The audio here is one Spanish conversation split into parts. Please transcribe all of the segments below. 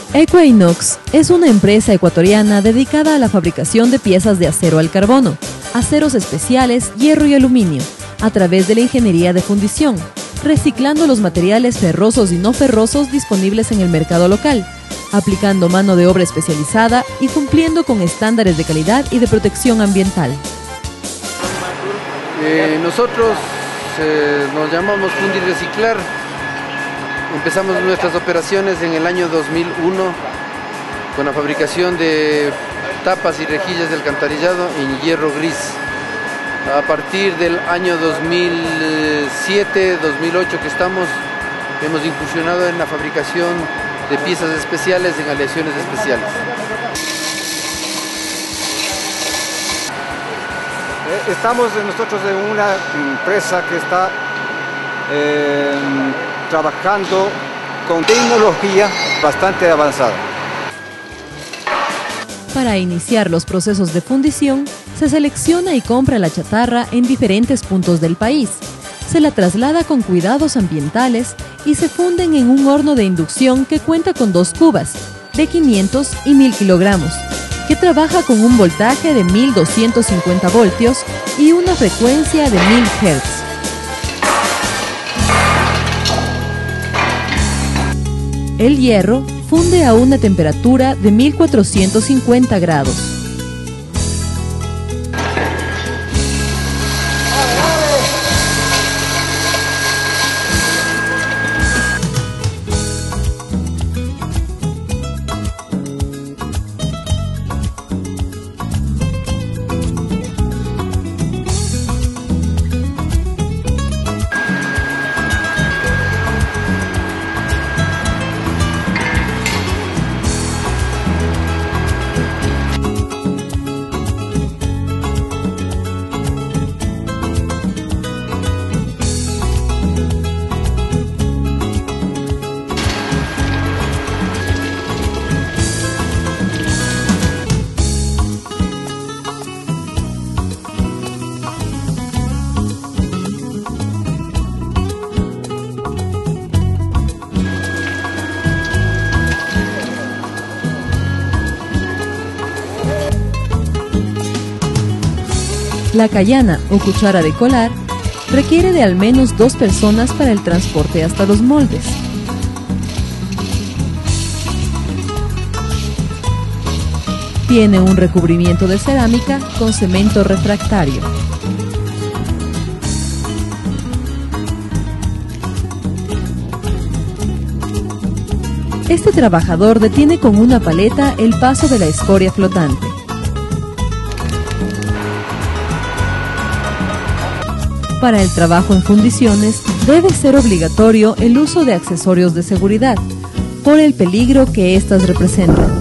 Equinox es una empresa ecuatoriana dedicada a la fabricación de piezas de acero al carbono, aceros especiales, hierro y aluminio, a través de la ingeniería de fundición, reciclando los materiales ferrosos y no ferrosos disponibles en el mercado local, aplicando mano de obra especializada y cumpliendo con estándares de calidad y de protección ambiental. Nosotros nos llamamos Fundir Reciclar. Empezamos nuestras operaciones en el año 2001 con la fabricación de tapas y rejillas de alcantarillado en hierro gris. A partir del año 2007, 2008 que estamos, hemos incursionado en la fabricación de piezas especiales en aleaciones especiales. Estamos nosotros en una empresa que está trabajando con tecnología bastante avanzada. Para iniciar los procesos de fundición, se selecciona y compra la chatarra en diferentes puntos del país. Se la traslada con cuidados ambientales y se funden en un horno de inducción que cuenta con 2 cubas, de 500 y 1000 kilogramos, que trabaja con un voltaje de 1250 voltios y una frecuencia de 1000 Hz. El hierro funde a una temperatura de 1450 grados. La cayana o cuchara de colar requiere de al menos 2 personas para el transporte hasta los moldes. Tiene un recubrimiento de cerámica con cemento refractario. Este trabajador detiene con una paleta el paso de la escoria flotante. Para el trabajo en fundiciones debe ser obligatorio el uso de accesorios de seguridad, por el peligro que éstas representan.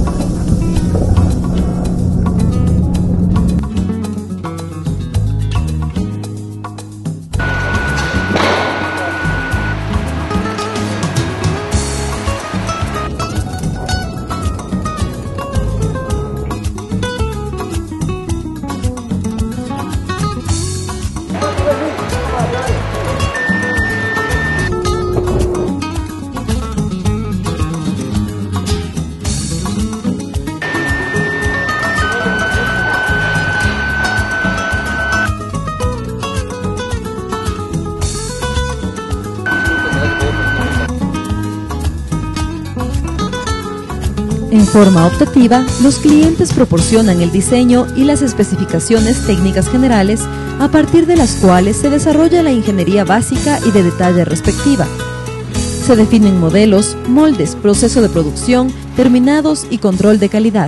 En forma optativa, los clientes proporcionan el diseño y las especificaciones técnicas generales a partir de las cuales se desarrolla la ingeniería básica y de detalle respectiva. Se definen modelos, moldes, proceso de producción, terminados y control de calidad.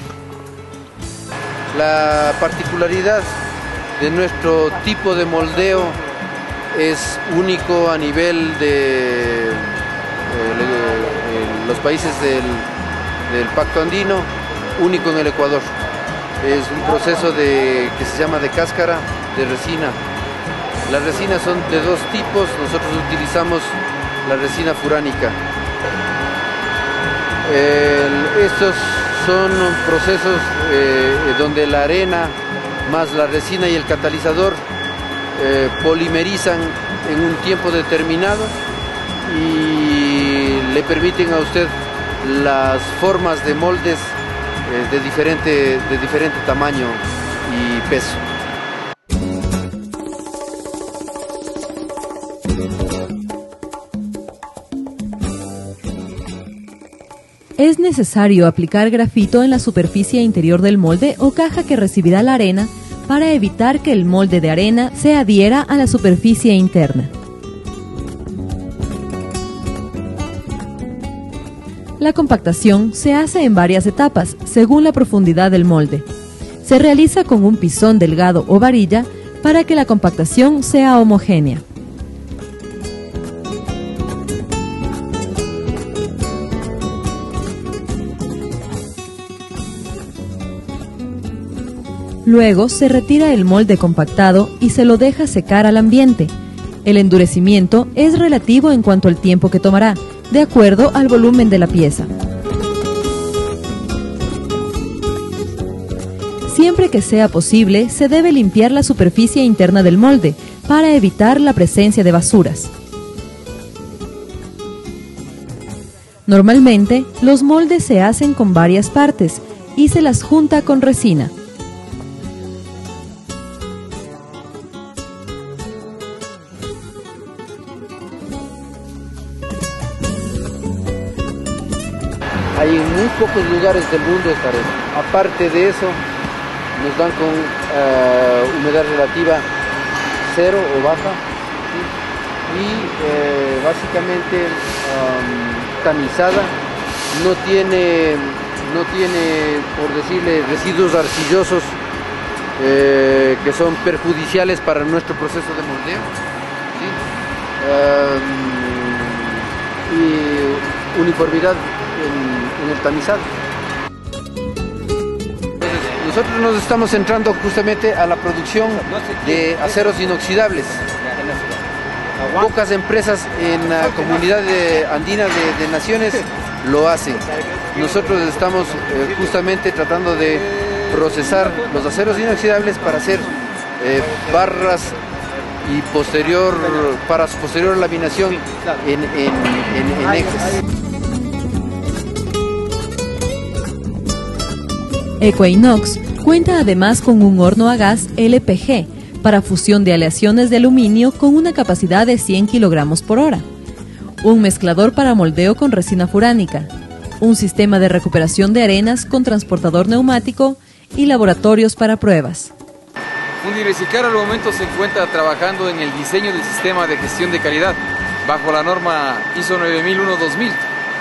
La particularidad de nuestro tipo de moldeo es único a nivel de los países del Pacto Andino, único en el Ecuador. Es un proceso que se llama de cáscara de resina. Las resinas son de 2 tipos, nosotros utilizamos la resina furánica. Estos son procesos donde la arena más la resina y el catalizador polimerizan en un tiempo determinado y le permiten a usted las formas de moldes de diferente tamaño y peso. Es necesario aplicar grafito en la superficie interior del molde o caja que recibirá la arena para evitar que el molde de arena se adhiera a la superficie interna. La compactación se hace en varias etapas, según la profundidad del molde. Se realiza con un pisón delgado o varilla para que la compactación sea homogénea. Luego se retira el molde compactado y se lo deja secar al ambiente. El endurecimiento es relativo en cuanto al tiempo que tomará, de acuerdo al volumen de la pieza. Siempre que sea posible, se debe limpiar la superficie interna del molde para evitar la presencia de basuras. Normalmente, los moldes se hacen con varias partes y se las junta con resina. Hay en muy pocos lugares del mundo esta arena. Aparte de eso, nos dan con humedad relativa cero o baja, ¿sí? Y básicamente tamizada, no tiene, por decirle, residuos arcillosos que son perjudiciales para nuestro proceso de moldeo, ¿sí? Y uniformidad en el tamizado. Nosotros nos estamos centrando justamente a la producción de aceros inoxidables. Pocas empresas en la comunidad andina de naciones lo hacen. Nosotros estamos justamente tratando de procesar los aceros inoxidables para hacer barras y para su posterior laminación en ejes. Equinox cuenta además con un horno a gas LPG para fusión de aleaciones de aluminio con una capacidad de 100 kilogramos por hora, un mezclador para moldeo con resina furánica, un sistema de recuperación de arenas con transportador neumático y laboratorios para pruebas. Fundireciclar al momento se encuentra trabajando en el diseño del sistema de gestión de calidad bajo la norma ISO 9001-2000.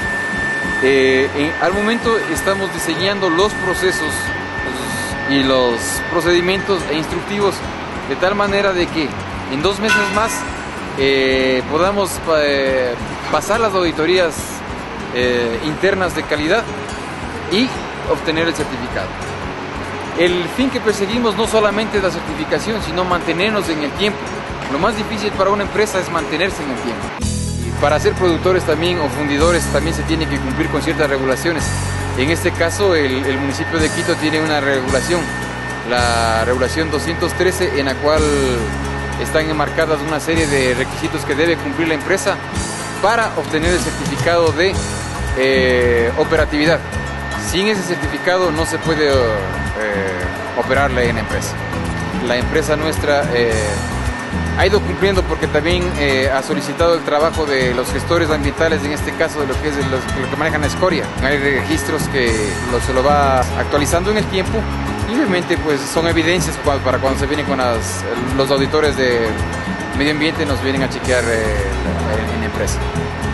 Al momento estamos diseñando los procesos y los procedimientos e instructivos de tal manera de que en 2 meses más podamos pasar las auditorías internas de calidad y obtener el certificado. El fin que perseguimos no solamente es la certificación, sino mantenernos en el tiempo. Lo más difícil para una empresa es mantenerse en el tiempo. Para ser productores también o fundidores también se tiene que cumplir con ciertas regulaciones. En este caso el municipio de Quito tiene una regulación, la regulación 213, en la cual están enmarcadas una serie de requisitos que debe cumplir la empresa para obtener el certificado de operatividad. Sin ese certificado no se puede operarle en la empresa. La empresa nuestra ha ido cumpliendo porque también ha solicitado el trabajo de los gestores ambientales, en este caso de lo que es lo que manejan la escoria. Hay registros que se lo va actualizando en el tiempo y obviamente pues son evidencias para cuando se vienen con los auditores de medio ambiente, nos vienen a chequear en la empresa.